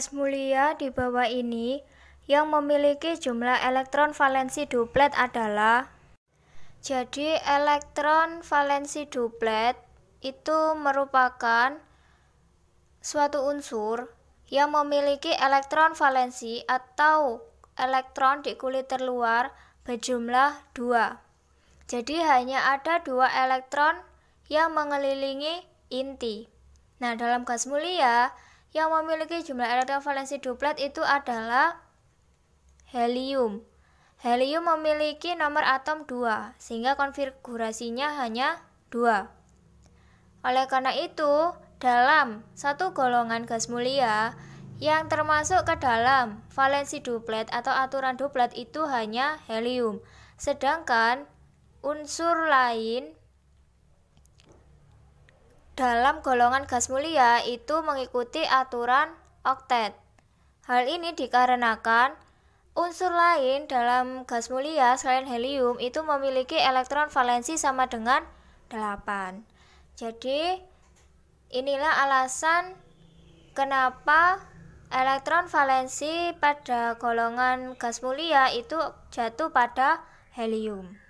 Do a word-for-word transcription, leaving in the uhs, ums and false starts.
gas mulia di bawah ini yang memiliki jumlah elektron valensi duplet adalah. Jadi elektron valensi duplet itu merupakan suatu unsur yang memiliki elektron valensi atau elektron di kulit terluar berjumlah dua. Jadi hanya ada dua elektron yang mengelilingi inti. Nah, dalam gas mulia yang memiliki jumlah elektron valensi duplet itu adalah helium. Helium memiliki nomor atom dua, sehingga konfigurasinya hanya dua. Oleh karena itu, dalam satu golongan gas mulia yang termasuk ke dalam valensi duplet atau aturan duplet itu hanya helium. Sedangkan unsur lain dalam golongan gas mulia itu mengikuti aturan oktet. Hal ini dikarenakan unsur lain dalam gas mulia selain helium itu memiliki elektron valensi sama dengan delapan. Jadi inilah alasan kenapa elektron valensi pada golongan gas mulia itu jatuh pada helium.